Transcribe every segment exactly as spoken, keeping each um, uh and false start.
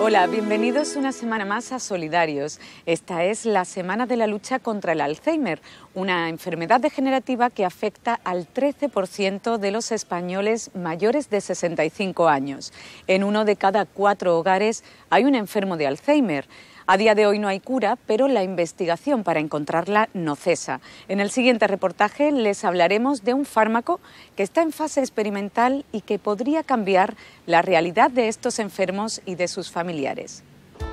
Hola, bienvenidos una semana más a Solidarios. Esta es la semana de la lucha contra el Alzheimer, una enfermedad degenerativa que afecta al trece por ciento de los españoles mayores de sesenta y cinco años. En uno de cada cuatro hogares hay un enfermo de Alzheimer. A día de hoy no hay cura, pero la investigación para encontrarla no cesa. En el siguiente reportaje les hablaremos de un fármaco que está en fase experimental y que podría cambiar la realidad de estos enfermos y de sus familiares.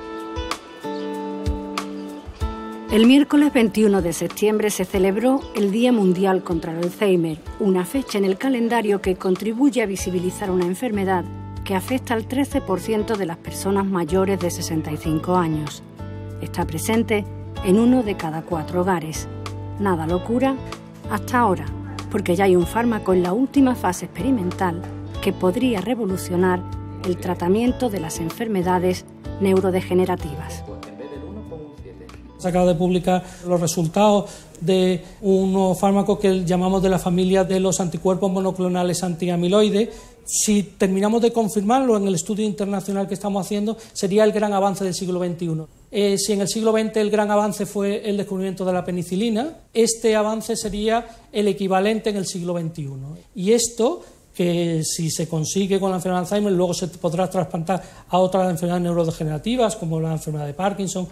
El miércoles veintiuno de septiembre se celebró el Día Mundial contra el Alzheimer, una fecha en el calendario que contribuye a visibilizar una enfermedad que afecta al trece por ciento de las personas mayores de sesenta y cinco años. Está presente en uno de cada cuatro hogares. Nada lo cura hasta ahora, porque ya hay un fármaco en la última fase experimental que podría revolucionar el tratamiento de las enfermedades neurodegenerativas. Se acaba de publicar los resultados de un nuevo fármaco que llamamos de la familia de los anticuerpos monoclonales antiamiloides. Si terminamos de confirmarlo en el estudio internacional que estamos haciendo, sería el gran avance del siglo veintiuno. Eh, si en el siglo veinte el gran avance fue el descubrimiento de la penicilina, este avance sería el equivalente en el siglo veintiuno. Y esto, que si se consigue con la enfermedad de Alzheimer, luego se podrá trasplantar a otras enfermedades neurodegenerativas, como la enfermedad de Parkinson.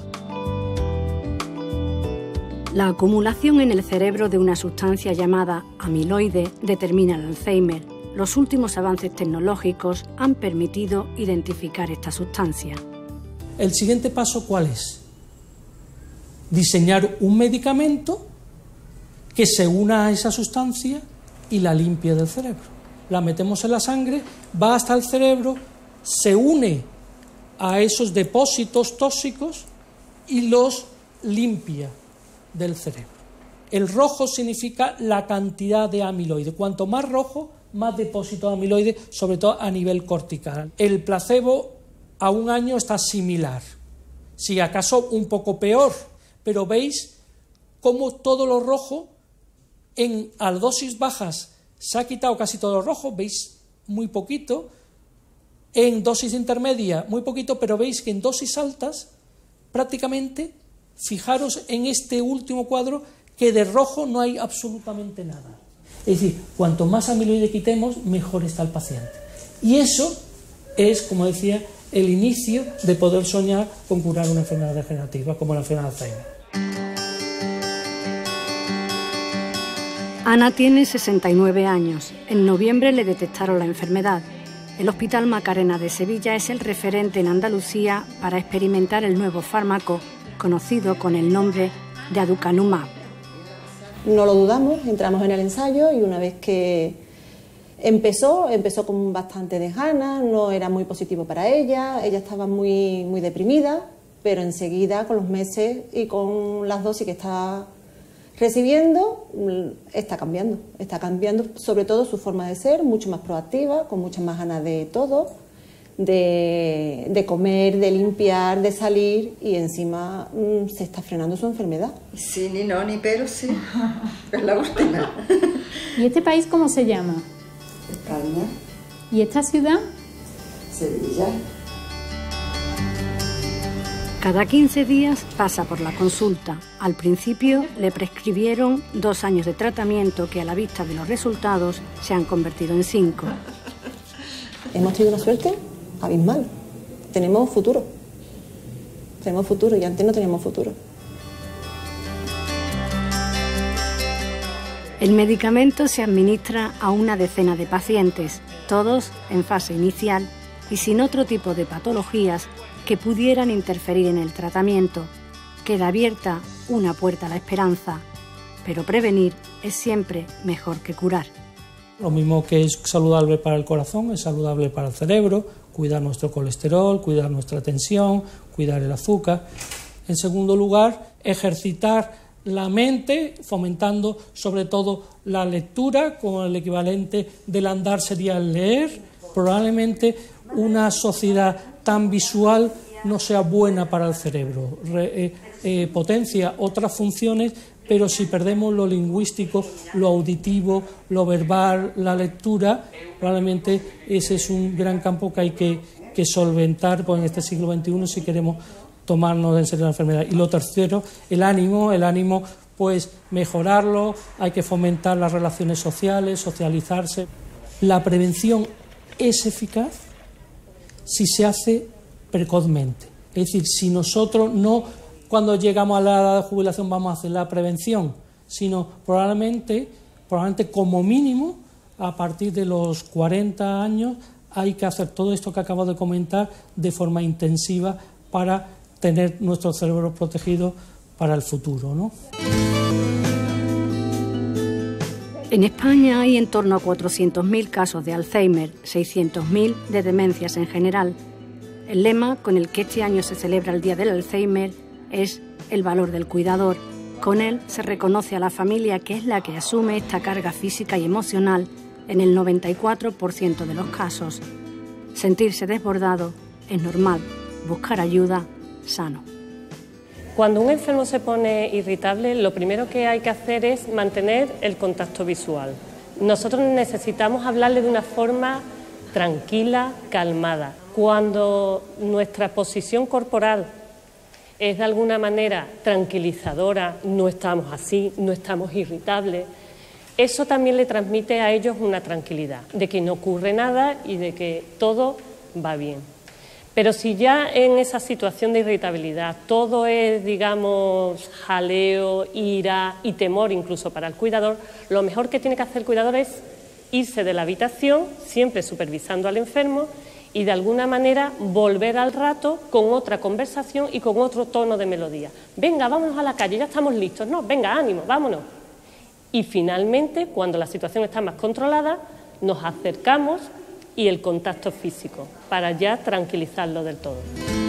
La acumulación en el cerebro de una sustancia llamada amiloide determina el Alzheimer. Los últimos avances tecnológicos han permitido identificar esta sustancia. ¿El siguiente paso cuál es? Diseñar un medicamento que se una a esa sustancia y la limpie del cerebro. La metemos en la sangre, va hasta el cerebro, se une a esos depósitos tóxicos y los limpia del cerebro. El rojo significa la cantidad de amiloide. Cuanto más rojo, más depósito de amiloide, sobre todo a nivel cortical. El placebo a un año está similar, si acaso un poco peor, pero veis cómo todo lo rojo, en a dosis bajas se ha quitado casi todo lo rojo, veis muy poquito, en dosis intermedia muy poquito, pero veis que en dosis altas prácticamente, fijaros en este último cuadro, que de rojo no hay absolutamente nada. Es decir, cuanto más amiloide quitemos, mejor está el paciente. Y eso es, como decía, el inicio de poder soñar con curar una enfermedad degenerativa como la enfermedad de Alzheimer. Ana tiene sesenta y nueve años. En noviembre le detectaron la enfermedad. El Hospital Macarena de Sevilla es el referente en Andalucía para experimentar el nuevo fármaco, conocido con el nombre de aducanumab. No lo dudamos, entramos en el ensayo y una vez que empezó, empezó con bastante desgana, no era muy positivo para ella, ella estaba muy, muy deprimida, pero enseguida, con los meses y con las dosis que está recibiendo, está cambiando, está cambiando sobre todo su forma de ser, mucho más proactiva, con muchas más ganas de todo, de, de comer, de limpiar, de salir, y encima mmm, se está frenando su enfermedad. Sí, ni no, ni pero sí, es la última. ¿Y este país cómo se llama? España. ¿Y esta ciudad? Sevilla. Cada quince días pasa por la consulta. Al principio le prescribieron dos años de tratamiento que a la vista de los resultados se han convertido en cinco. Hemos tenido una suerte abismal. Tenemos futuro. Tenemos futuro y antes no teníamos futuro. El medicamento se administra a una decena de pacientes, todos en fase inicial y sin otro tipo de patologías que pudieran interferir en el tratamiento. Queda abierta una puerta a la esperanza, pero prevenir es siempre mejor que curar. Lo mismo que es saludable para el corazón, es saludable para el cerebro, cuidar nuestro colesterol, cuidar nuestra tensión, cuidar el azúcar. En segundo lugar, ejercitar la mente, fomentando sobre todo la lectura, como el equivalente del andar sería el leer. Probablemente una sociedad tan visual no sea buena para el cerebro, Re, eh, eh, potencia otras funciones, pero si perdemos lo lingüístico, lo auditivo, lo verbal, la lectura, probablemente ese es un gran campo que hay que, que solventar pues, en este siglo veintiuno si queremos tomarnos en serio la enfermedad. Y lo tercero, el ánimo, el ánimo pues mejorarlo, hay que fomentar las relaciones sociales, socializarse. La prevención es eficaz si se hace precozmente. Es decir, si nosotros no, cuando llegamos a la edad de jubilación, vamos a hacer la prevención, sino probablemente, probablemente como mínimo, a partir de los cuarenta años, hay que hacer todo esto que acabo de comentar de forma intensiva para tener nuestro cerebro protegido para el futuro, ¿no? En España hay en torno a cuatrocientos mil casos de Alzheimer, seiscientos mil de demencias en general. El lema con el que este año se celebra el Día del Alzheimer es el valor del cuidador. Con él se reconoce a la familia que es la que asume esta carga física y emocional en el noventa y cuatro por ciento de los casos. Sentirse desbordado es normal, buscar ayuda sano. Cuando un enfermo se pone irritable, lo primero que hay que hacer es mantener el contacto visual. Nosotros necesitamos hablarle de una forma tranquila, calmada. Cuando nuestra posición corporal es de alguna manera tranquilizadora, no estamos así, no estamos irritables, eso también le transmite a ellos una tranquilidad, de que no ocurre nada y de que todo va bien. Pero si ya en esa situación de irritabilidad todo es, digamos, jaleo, ira y temor incluso para el cuidador, lo mejor que tiene que hacer el cuidador es irse de la habitación, siempre supervisando al enfermo, y de alguna manera volver al rato con otra conversación y con otro tono de melodía. Venga, vámonos a la calle, ya estamos listos. No, venga, ánimo, vámonos. Y finalmente, cuando la situación está más controlada, nos acercamos y el contacto físico, para ya tranquilizarlo del todo.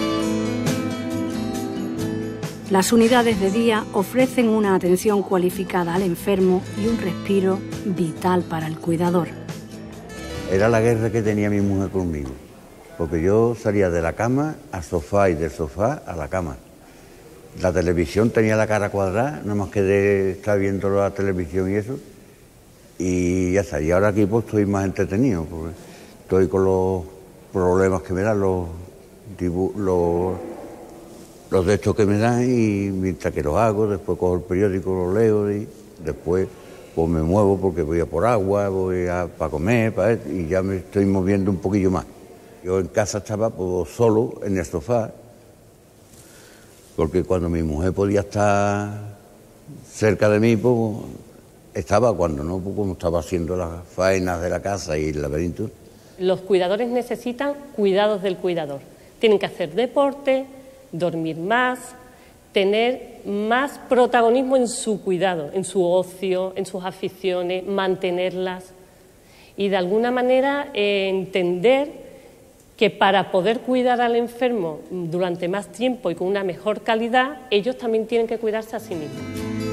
Las unidades de día ofrecen una atención cualificada al enfermo y un respiro vital para el cuidador. Era la guerra que tenía mi mujer conmigo, porque yo salía de la cama al sofá y del sofá a la cama. La televisión tenía la cara cuadrada, nada más que de estar viendo la televisión y eso, y ya está. Y ahora aquí pues estoy más entretenido, porque estoy con los problemas que me dan, los, los, los de estos que me dan, y mientras que los hago, después cojo el periódico, lo leo, y después pues me muevo porque voy a por agua, voy a para comer, para, y ya me estoy moviendo un poquillo más. Yo en casa estaba pues, solo en el sofá, porque cuando mi mujer podía estar cerca de mí, pues estaba, cuando no, pues como estaba haciendo las faenas de la casa y el laberinto. Los cuidadores necesitan cuidados del cuidador. Tienen que hacer deporte, dormir más, tener más protagonismo en su cuidado, en su ocio, en sus aficiones, mantenerlas y de alguna manera eh, entender que para poder cuidar al enfermo durante más tiempo y con una mejor calidad, ellos también tienen que cuidarse a sí mismos.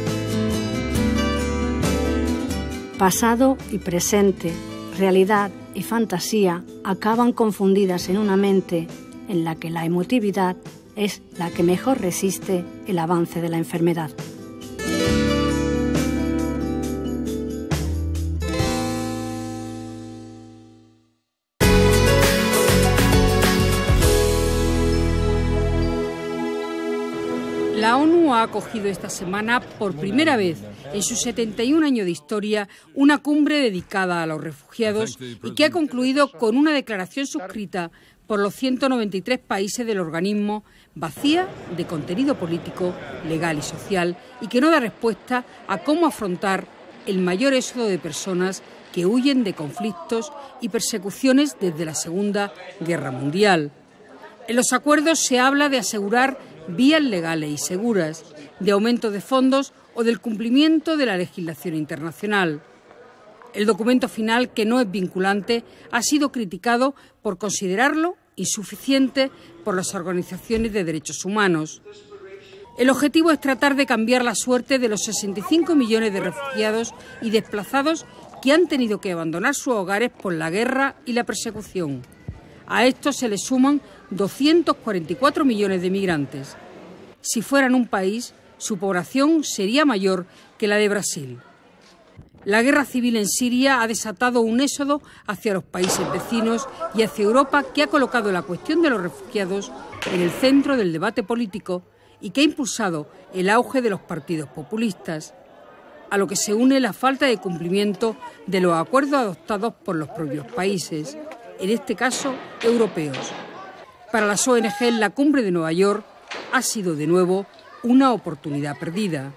Pasado y presente, realidad y fantasía acaban confundidas en una mente en la que la emotividad es la que mejor resiste el avance de la enfermedad. La ONU ha acogido esta semana, por primera vez en sus setenta y un años de historia, una cumbre dedicada a los refugiados y que ha concluido con una declaración suscrita por los ciento noventa y tres países del organismo, vacía de contenido político, legal y social, y que no da respuesta a cómo afrontar el mayor éxodo de personas que huyen de conflictos y persecuciones desde la Segunda Guerra Mundial. En los acuerdos se habla de asegurar vías legales y seguras, de aumento de fondos o del cumplimiento de la legislación internacional. El documento final, que no es vinculante, ha sido criticado por considerarlo insuficiente por las organizaciones de derechos humanos. El objetivo es tratar de cambiar la suerte de los sesenta y cinco millones de refugiados y desplazados que han tenido que abandonar sus hogares por la guerra y la persecución. A esto se le suman doscientos cuarenta y cuatro millones de migrantes. Si fueran un país, su población sería mayor que la de Brasil. La guerra civil en Siria ha desatado un éxodo hacia los países vecinos y hacia Europa que ha colocado la cuestión de los refugiados en el centro del debate político y que ha impulsado el auge de los partidos populistas, a lo que se une la falta de cumplimiento de los acuerdos adoptados por los propios países, en este caso europeos. Para las O N G, la cumbre de Nueva York ha sido de nuevo una oportunidad perdida.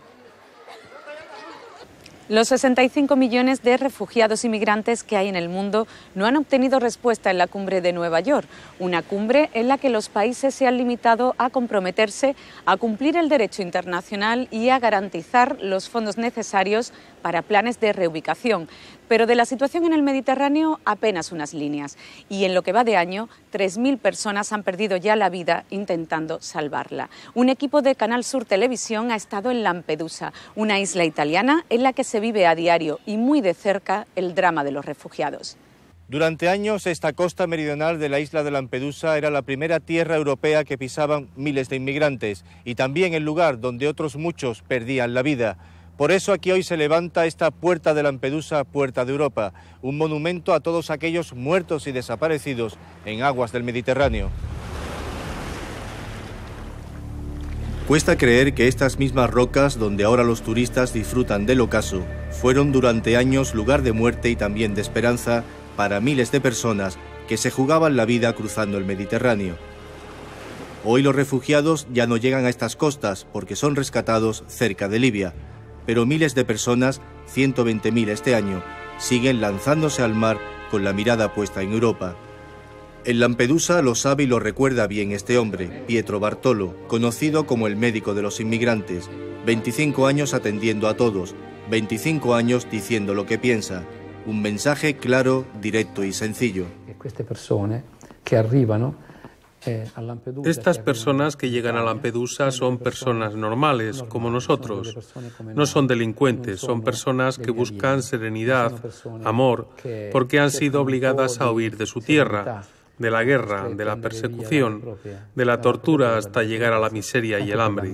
Los sesenta y cinco millones de refugiados inmigrantes que hay en el mundo no han obtenido respuesta en la cumbre de Nueva York, una cumbre en la que los países se han limitado a comprometerse a cumplir el derecho internacional y a garantizar los fondos necesarios para planes de reubicación. Pero de la situación en el Mediterráneo apenas unas líneas. Y en lo que va de año, tres mil personas han perdido ya la vida intentando salvarla. Un equipo de Canal Sur Televisión ha estado en Lampedusa, una isla italiana en la que se vive a diario y muy de cerca el drama de los refugiados. Durante años, esta costa meridional de la isla de Lampedusa era la primera tierra europea que pisaban miles de inmigrantes y también el lugar donde otros muchos perdían la vida. Por eso aquí hoy se levanta esta Puerta de Lampedusa, Puerta de Europa, un monumento a todos aquellos muertos y desaparecidos en aguas del Mediterráneo. Cuesta creer que estas mismas rocas, donde ahora los turistas disfrutan del ocaso, fueron durante años lugar de muerte y también de esperanza para miles de personas que se jugaban la vida cruzando el Mediterráneo. Hoy los refugiados ya no llegan a estas costas porque son rescatados cerca de Libia. Pero miles de personas, ciento veinte mil este año, siguen lanzándose al mar con la mirada puesta en Europa. En Lampedusa lo sabe y lo recuerda bien este hombre, Pietro Bartolo, conocido como el médico de los inmigrantes, veinticinco años atendiendo a todos, veinticinco años diciendo lo que piensa, un mensaje claro, directo y sencillo. Estas personas que arriban Estas personas que llegan a Lampedusa son personas normales, como nosotros. No son delincuentes, son personas que buscan serenidad, amor, porque han sido obligadas a huir de su tierra, de la guerra, de la persecución, de la tortura hasta llegar a la miseria y el hambre.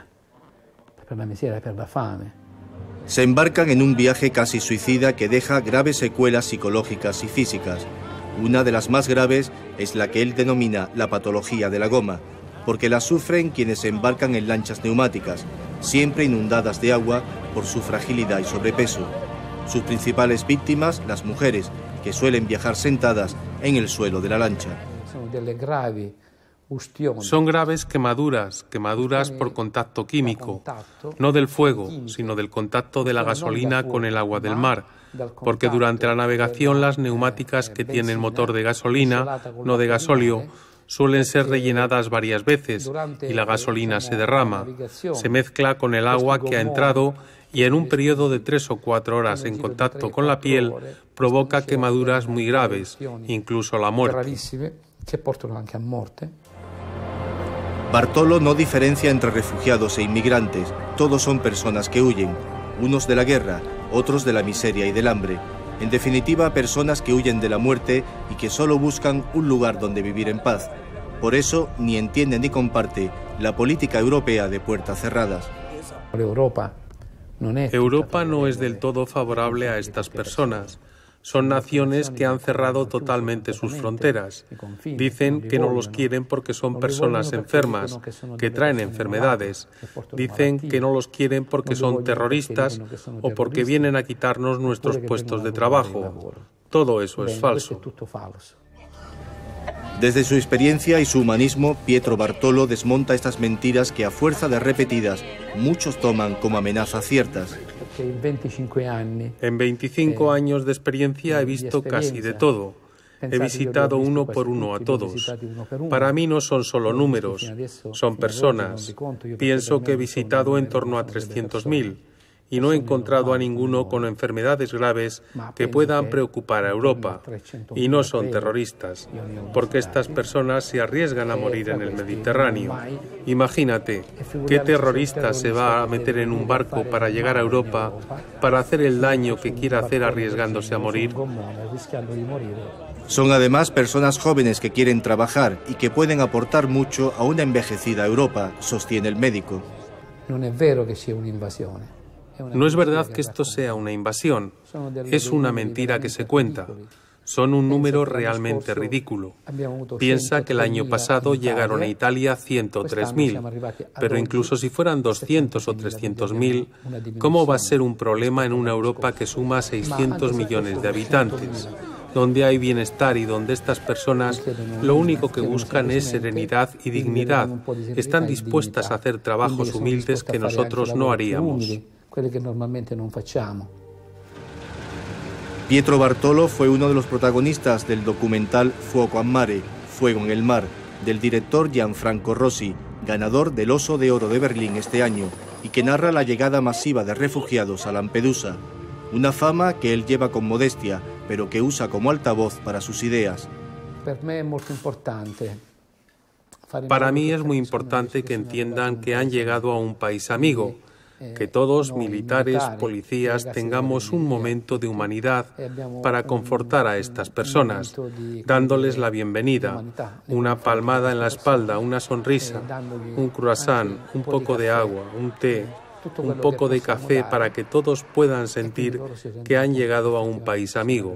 Se embarcan en un viaje casi suicida que deja graves secuelas psicológicas y físicas. Una de las más graves es la que él denomina la patología de la goma, porque la sufren quienes se embarcan en lanchas neumáticas, siempre inundadas de agua por su fragilidad y sobrepeso. Sus principales víctimas, las mujeres, que suelen viajar sentadas en el suelo de la lancha. Son graves quemaduras, quemaduras por contacto químico, no del fuego, sino del contacto de la gasolina con el agua del mar, porque durante la navegación las neumáticas que tienen motor de gasolina, no de gasóleo, suelen ser rellenadas varias veces y la gasolina se derrama, se mezcla con el agua que ha entrado y en un periodo de tres o cuatro horas en contacto con la piel provoca quemaduras muy graves, incluso la muerte. Bartolo no diferencia entre refugiados e inmigrantes, todos son personas que huyen, unos de la guerra, otros de la miseria y del hambre. En definitiva, personas que huyen de la muerte y que solo buscan un lugar donde vivir en paz. Por eso, ni entiende ni comparte la política europea de puertas cerradas. Europa no es del todo favorable a estas personas. Son naciones que han cerrado totalmente sus fronteras. Dicen que no los quieren porque son personas enfermas, que traen enfermedades. Dicen que no los quieren porque son terroristas o porque vienen a quitarnos nuestros puestos de trabajo. Todo eso es falso. Desde su experiencia y su humanismo, Pietro Bartolo desmonta estas mentiras que a fuerza de repetidas muchos toman como amenazas ciertas. En veinticinco años de experiencia he visto casi de todo. He visitado uno por uno a todos. Para mí no son solo números, son personas. Pienso que he visitado en torno a trescientos mil y no he encontrado a ninguno con enfermedades graves que puedan preocupar a Europa. Y no son terroristas, porque estas personas se arriesgan a morir en el Mediterráneo. Imagínate, ¿qué terrorista se va a meter en un barco para llegar a Europa para hacer el daño que quiera hacer arriesgándose a morir? Son además personas jóvenes que quieren trabajar y que pueden aportar mucho a una envejecida Europa, sostiene el médico. No es vero que sea una invasión. No es verdad que esto sea una invasión, es una mentira que se cuenta. Son un número realmente ridículo. Piensa que el año pasado llegaron a Italia ciento tres mil, pero incluso si fueran doscientos o trescientos mil, ¿cómo va a ser un problema en una Europa que suma seiscientos millones de habitantes, donde hay bienestar y donde estas personas lo único que buscan es serenidad y dignidad? Están dispuestas a hacer trabajos humildes que nosotros no haríamos. Pietro Bartolo fue uno de los protagonistas del documental Fuoco a Mare, Fuego en el Mar, del director Gianfranco Rosi, ganador del Oso de Oro de Berlín este año, y que narra la llegada masiva de refugiados a Lampedusa. Una fama que él lleva con modestia, pero que usa como altavoz para sus ideas. Para mí es muy importante que entiendan que han llegado a un país amigo, que todos, militares, policías, tengamos un momento de humanidad para confortar a estas personas, dándoles la bienvenida, una palmada en la espalda, una sonrisa, un croissant, un poco de agua, un té, un poco de café para que todos puedan sentir que han llegado a un país amigo.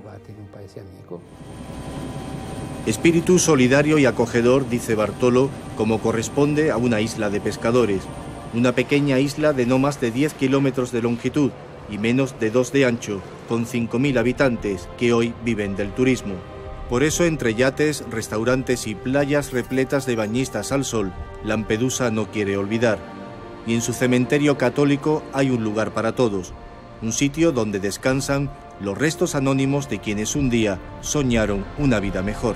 Espíritu solidario y acogedor, dice Bartolo, como corresponde a una isla de pescadores. Una pequeña isla de no más de diez kilómetros de longitud y menos de dos de ancho, con cinco mil habitantes que hoy viven del turismo. Por eso, entre yates, restaurantes y playas repletas de bañistas al sol, Lampedusa no quiere olvidar. Y en su cementerio católico hay un lugar para todos, un sitio donde descansan los restos anónimos de quienes un día soñaron una vida mejor.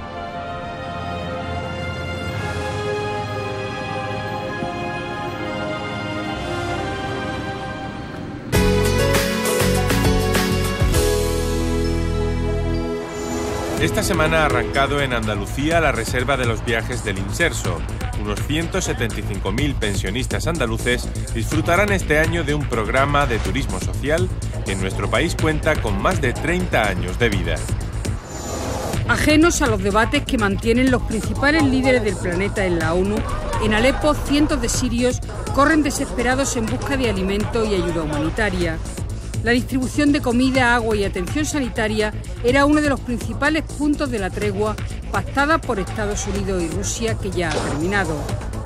Esta semana ha arrancado en Andalucía la reserva de los viajes del Inserso. Unos ciento setenta y cinco mil pensionistas andaluces disfrutarán este año de un programa de turismo social que en nuestro país cuenta con más de treinta años de vida. Ajenos a los debates que mantienen los principales líderes del planeta en la ONU, en Alepo cientos de sirios corren desesperados en busca de alimento y ayuda humanitaria. La distribución de comida, agua y atención sanitaria era uno de los principales puntos de la tregua pactada por Estados Unidos y Rusia, que ya ha terminado.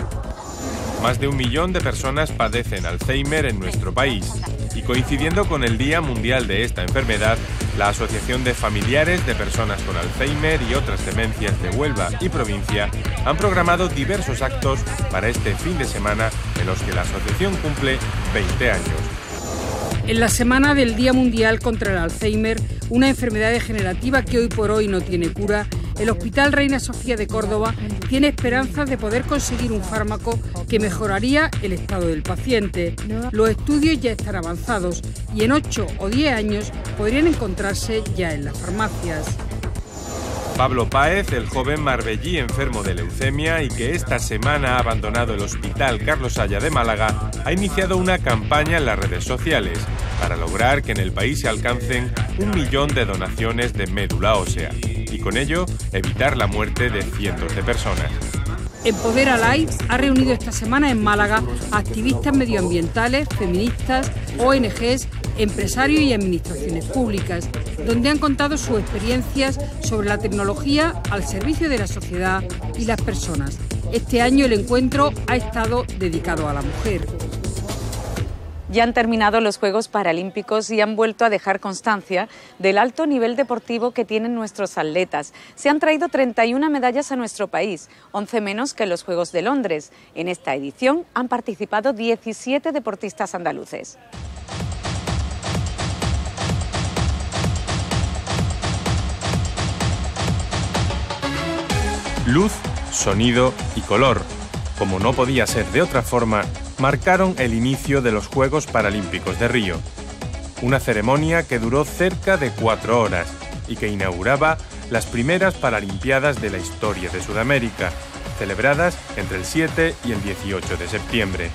Más de un millón de personas padecen Alzheimer en nuestro país y, coincidiendo con el Día Mundial de esta enfermedad, la Asociación de Familiares de Personas con Alzheimer y otras demencias de Huelva y provincia han programado diversos actos para este fin de semana en los que la asociación cumple veinte años. En la semana del Día Mundial contra el Alzheimer, una enfermedad degenerativa que hoy por hoy no tiene cura, el Hospital Reina Sofía de Córdoba tiene esperanzas de poder conseguir un fármaco que mejoraría el estado del paciente. Los estudios ya están avanzados y en ocho o diez años podrían encontrarse ya en las farmacias. Pablo Páez, el joven marbellí enfermo de leucemia y que esta semana ha abandonado el Hospital Carlos Haya de Málaga, ha iniciado una campaña en las redes sociales para lograr que en el país se alcancen un millón de donaciones de médula ósea y con ello evitar la muerte de cientos de personas. Empodera Life ha reunido esta semana en Málaga a activistas medioambientales, feministas, O N Ges, empresarios y administraciones públicas, donde han contado sus experiencias sobre la tecnología al servicio de la sociedad y las personas. Este año el encuentro ha estado dedicado a la mujer. Ya han terminado los Juegos Paralímpicos y han vuelto a dejar constancia del alto nivel deportivo que tienen nuestros atletas. Se han traído treinta y una medallas a nuestro país, once menos que en los Juegos de Londres. En esta edición han participado diecisiete deportistas andaluces. Luz, sonido y color, como no podía ser de otra forma, marcaron el inicio de los Juegos Paralímpicos de Río. Una ceremonia que duró cerca de cuatro horas y que inauguraba las primeras Paralimpiadas de la historia de Sudamérica, celebradas entre el siete y el dieciocho de septiembre.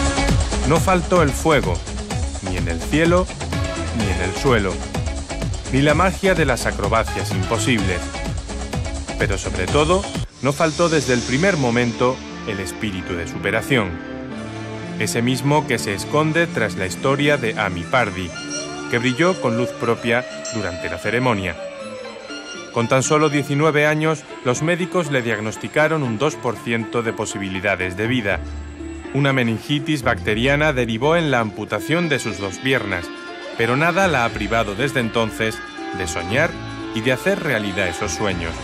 No faltó el fuego, ni en el cielo, ni en el suelo. ni la magia de las acrobacias imposibles. Pero sobre todo, no faltó desde el primer momento el espíritu de superación. Ese mismo que se esconde tras la historia de Ami Pardi, que brilló con luz propia durante la ceremonia. Con tan solo diecinueve años, los médicos le diagnosticaron un dos por ciento de posibilidades de vida. Una meningitis bacteriana derivó en la amputación de sus dos piernas, pero nada la ha privado desde entonces de soñar y de hacer realidad esos sueños.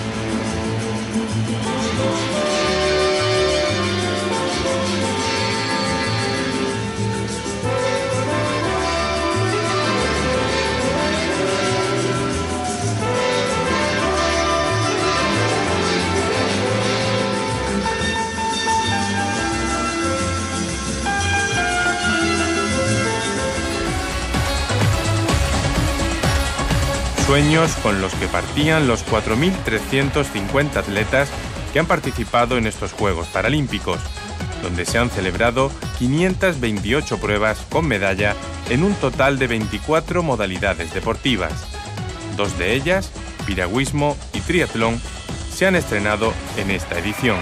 Sueños con los que partían los cuatro mil trescientos cincuenta atletas que han participado en estos Juegos Paralímpicos, donde se han celebrado quinientas veintiocho pruebas con medalla en un total de veinticuatro modalidades deportivas. Dos de ellas, piragüismo y triatlón, se han estrenado en esta edición.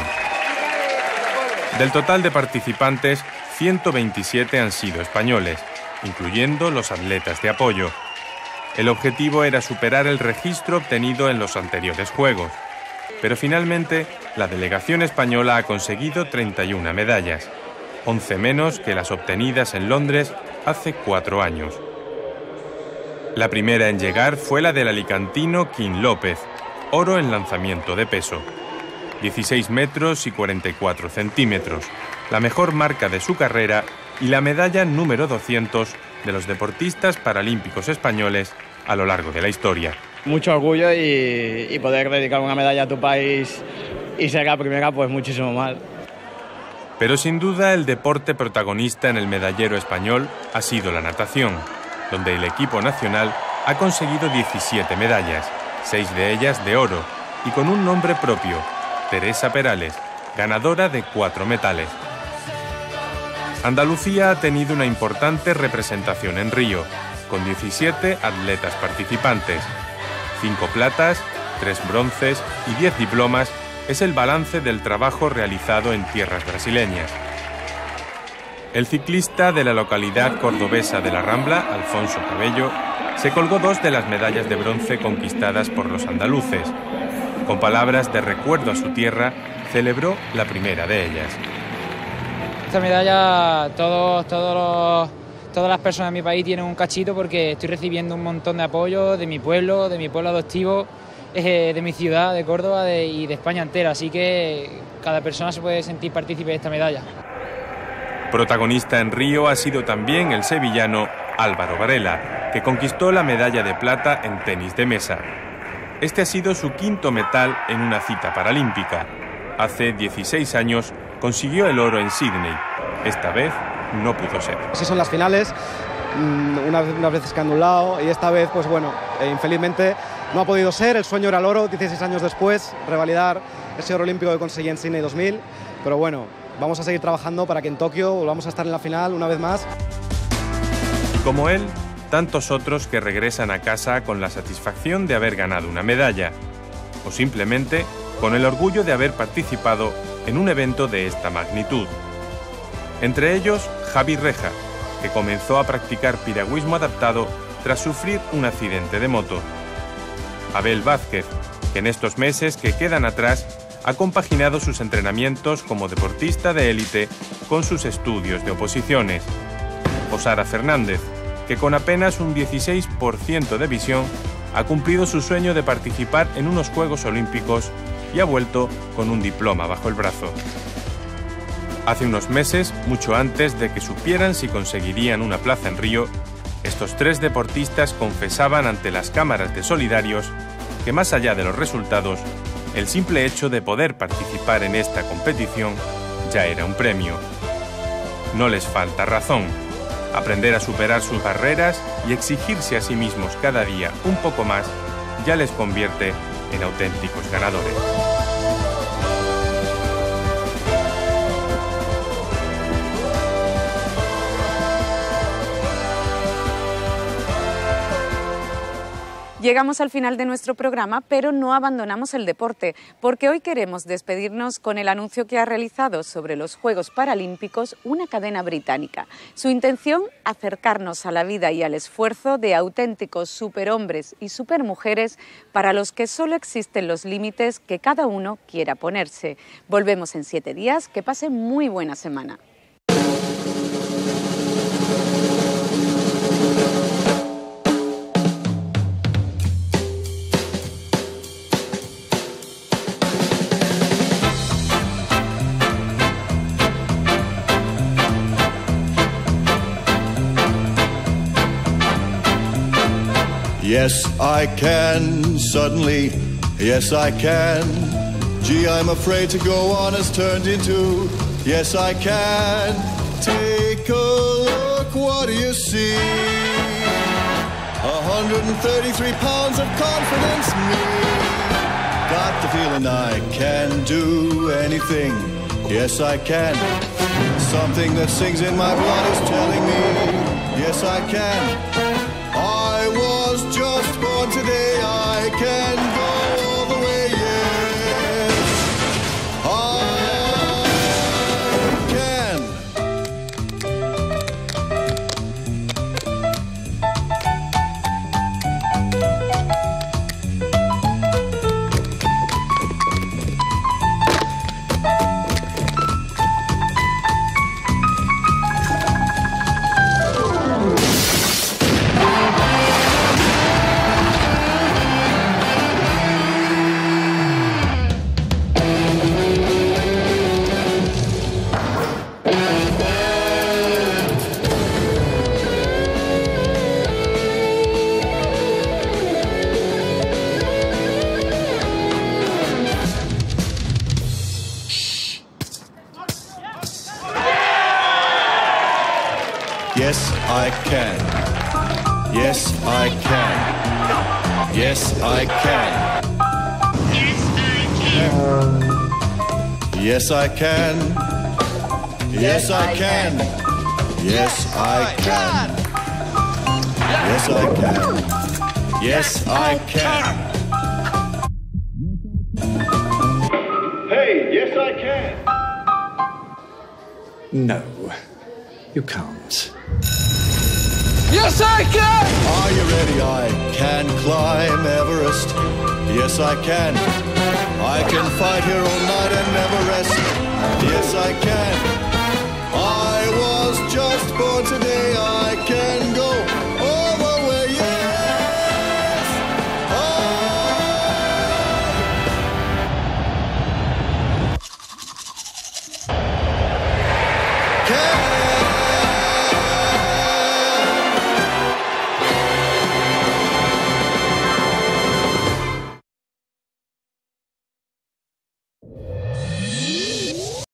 Del total de participantes, ciento veintisiete han sido españoles, incluyendo los atletas de apoyo. El objetivo era superar el registro obtenido en los anteriores Juegos, pero finalmente la delegación española ha conseguido treinta y una medallas, once menos que las obtenidas en Londres hace cuatro años. La primera en llegar fue la del alicantino Quim López, oro en lanzamiento de peso, dieciséis metros y cuarenta y cuatro centímetros, la mejor marca de su carrera y la medalla número doscientos de los deportistas paralímpicos españoles a lo largo de la historia. Mucho orgullo y, y poder dedicar una medalla a tu país y ser la primera, pues muchísimo más. Pero sin duda el deporte protagonista en el medallero español ha sido la natación, donde el equipo nacional ha conseguido diecisiete medallas, seis de ellas de oro, y con un nombre propio, Teresa Perales, ganadora de cuatro metales. Andalucía ha tenido una importante representación en Río, con diecisiete atletas participantes. Cinco platas, tres bronces y diez diplomas es el balance del trabajo realizado en tierras brasileñas. El ciclista de la localidad cordobesa de La Rambla, Alfonso Cabello, se colgó dos de las medallas de bronce conquistadas por los andaluces. Con palabras de recuerdo a su tierra, celebró la primera de ellas. Esta medalla, todos, todos los, todas las personas de mi país tienen un cachito porque estoy recibiendo un montón de apoyo de mi pueblo, de mi pueblo adoptivo, eh, de mi ciudad, de Córdoba de, y de España entera. Así que cada persona se puede sentir partícipe de esta medalla. Protagonista en Río ha sido también el sevillano Álvaro Varela, que conquistó la medalla de plata en tenis de mesa. Este ha sido su quinto metal en una cita paralímpica. Hace dieciséis años consiguió el oro en Sídney. Esta vez no pudo ser. Así son las finales, unas, unas veces que han anulado y esta vez, pues bueno, eh, infelizmente no ha podido ser. El sueño era el oro, dieciséis años después, revalidar ese oro olímpico que conseguí en Sídney dos mil. Pero bueno, vamos a seguir trabajando para que en Tokio volvamos a estar en la final una vez más. Y como él, tantos otros que regresan a casa con la satisfacción de haber ganado una medalla, o simplemente con el orgullo de haber participado en un evento de esta magnitud. Entre ellos, Javi Reja, que comenzó a practicar piragüismo adaptado tras sufrir un accidente de moto. Abel Vázquez, que en estos meses que quedan atrás ha compaginado sus entrenamientos como deportista de élite con sus estudios de oposiciones. O Sara Fernández, que con apenas un dieciséis por ciento de visión ha cumplido su sueño de participar en unos Juegos Olímpicos y ha vuelto con un diploma bajo el brazo. Hace unos meses, mucho antes de que supieran si conseguirían una plaza en Río, estos tres deportistas confesaban ante las cámaras de Solidarios que más allá de los resultados, el simple hecho de poder participar en esta competición ya era un premio. No les falta razón. Aprender a superar sus barreras y exigirse a sí mismos cada día un poco más ya les convierte en auténticos ganadores. Llegamos al final de nuestro programa, pero no abandonamos el deporte, porque hoy queremos despedirnos con el anuncio que ha realizado sobre los Juegos Paralímpicos una cadena británica. Su intención, acercarnos a la vida y al esfuerzo de auténticos superhombres y supermujeres para los que solo existen los límites que cada uno quiera ponerse. Volvemos en siete días, que pasen muy buena semana. Yes, I can, suddenly, yes, I can. Gee, I'm afraid to go on has turned into, yes, I can. Take a look, what do you see? one hundred thirty-three pounds of confidence, me. Got the feeling I can do anything, yes, I can. Something that sings in my blood is telling me, yes, I can. I was just born today, I can go all the way, yes, I can. Yes, I can. Yes, I can. Yes, I can. Yes, I can. Yes, I can. Yes, I can. Yes, I can. Yes, I can. Hey, yes, I can. No, you can't. Yes, I can! Are you ready? I can climb Everest. Yes, I can. I can fight here all night and never rest.